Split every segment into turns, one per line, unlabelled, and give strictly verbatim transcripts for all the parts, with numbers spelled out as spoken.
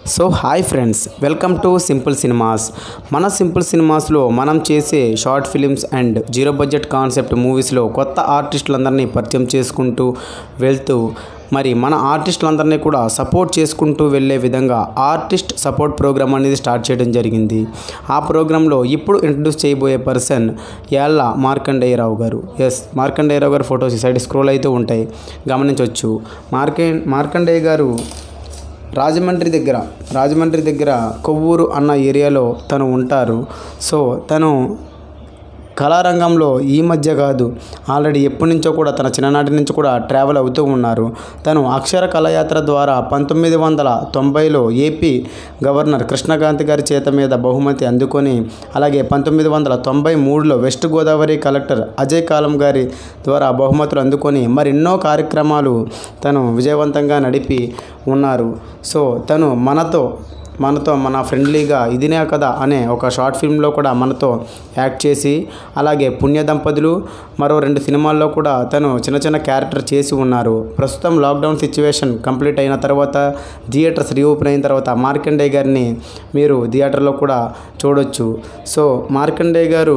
So hi friends, welcome to simple cinemas. మన simple సినిమాస్లో మనం చేసే short films and zero budget concept మూవీస్లో కొత్త ఆర్టిస్టులందరినీ పరిచయం చేసుకుంటూ వెళ్తూ మరి మన ఆర్టిస్టులందరినీ కూడా సపోర్ట్ చేసుకుంటూ వెళ్ళే విధంగా ఆర్టిస్ట్ సపోర్ట్ ప్రోగ్రామ్ అనేది స్టార్ట్ చేయడం జరిగింది. ఆ ప్రోగ్రాంలో ఇప్పుడు ఇంట్రడ్యూస్ చేయబోయే పర్సన్ యాళ్ళ మార్కండేయరావు గారు. ఎస్, మార్కండేయరావు గారు ఫొటోస్ సైడ్ స్క్రోల్ అయితే ఉంటాయి, గమనించవచ్చు. మార్కే మార్కండేయ గారు రాజమండ్రి దగ్గర రాజమండ్రి దగ్గర కొవ్వూరు అన్న ఏరియాలో తను ఉంటారు. సో తను కళారంగంలో ఈ మధ్య కాదు, ఆల్రెడీ ఎప్పటి నుంచో కూడా తన చిన్ననాటి నుంచి కూడా ట్రావెల్ అవుతూ ఉన్నారు. తను అక్షర కళయాత్ర ద్వారా పంతొమ్మిది వందల తొంభైలో ఏపీ గవర్నర్ కృష్ణకాంత్ గారి చేత మీద బహుమతి అందుకొని, అలాగే పంతొమ్మిది వందల తొంభై మూడులో వెస్ట్ గోదావరి కలెక్టర్ అజయ్ కాలం గారి ద్వారా బహుమతులు అందుకొని మరెన్నో కార్యక్రమాలు తను విజయవంతంగా నడిపి ఉన్నారు. సో తను మనతో మనతో మన ఫ్రెండ్లీగా ఇదినే కదా అనే ఒక షార్ట్ ఫిల్మ్లో కూడా మనతో యాక్ట్ చేసి, అలాగే పుణ్య దంపతులు మరో రెండు సినిమాల్లో కూడా తను చిన్న చిన్న క్యారెక్టర్ చేసి ఉన్నారు. ప్రస్తుతం లాక్డౌన్ సిచ్యువేషన్ కంప్లీట్ అయిన తర్వాత, థియేటర్స్ రీఓపెన్ అయిన తర్వాత మార్కండేయ గారిని మీరు థియేటర్లో కూడా చూడొచ్చు. సో మార్కండేయ గారు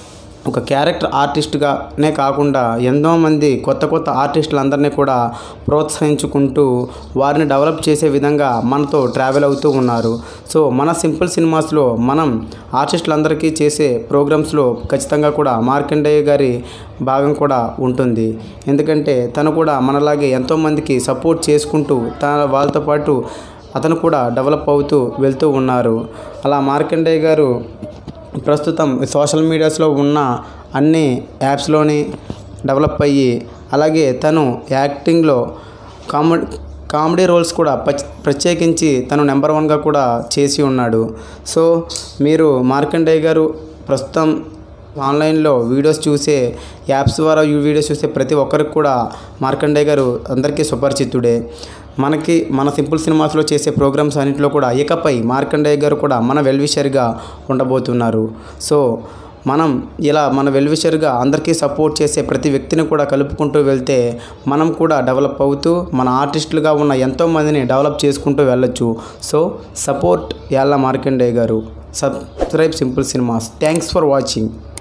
ఒక క్యారెక్టర్ ఆర్టిస్ట్గానే కాకుండా ఎంతోమంది కొత్త కొత్త ఆర్టిస్టులందరినీ కూడా ప్రోత్సహించుకుంటూ వారిని డెవలప్ చేసే విధంగా మనతో ట్రావెల్ అవుతూ ఉన్నారు. సో మన సింపుల్ సినిమాస్లో మనం ఆర్టిస్టులందరికీ చేసే ప్రోగ్రామ్స్లో ఖచ్చితంగా కూడా మార్కండేయ గారి భాగం కూడా ఉంటుంది. ఎందుకంటే తను కూడా మనలాగే ఎంతోమందికి సపోర్ట్ చేసుకుంటూ తన వాళ్ళతో పాటు అతను కూడా డెవలప్ అవుతూ వెళ్తూ ఉన్నారు. అలా మార్కండేయ గారు ప్రస్తుతం సోషల్ మీడియాస్లో ఉన్న అన్ని యాప్స్లోని డెవలప్ అయ్యి, అలాగే తను యాక్టింగ్లో కామెడీ కామెడీ రోల్స్ కూడా ప్రత్యేకించి తను నెంబర్ వన్గా కూడా చేసి ఉన్నాడు. సో మీరు మార్కండేయ గారు ప్రస్తుతం ఆన్లైన్లో వీడియోస్ చూసే యాప్స్ ద్వారా ఈ వీడియోస్ చూసే ప్రతి ఒక్కరికి కూడా మార్కండేయ గారు అందరికీ సుపరిచితుడే. మనకి మన సింపుల్ సినిమాస్లో చేసే ప్రోగ్రామ్స్ అన్నింటిలో కూడా ఇకపై మార్కండేయ గారు కూడా మన వెల్విషర్గా ఉండబోతున్నారు. సో మనం ఇలా మన వెల్విషర్గా అందరికీ సపోర్ట్ చేసే ప్రతి వ్యక్తిని కూడా కలుపుకుంటూ వెళ్తే మనం కూడా డెవలప్ అవుతూ మన ఆర్టిస్టులుగా ఉన్న ఎంతోమందిని డెవలప్ చేసుకుంటూ వెళ్ళొచ్చు. సో సపోర్ట్ యాళ్ళ మార్కండేయ గారు. Subscribe simple cinemas. Thanks for watching.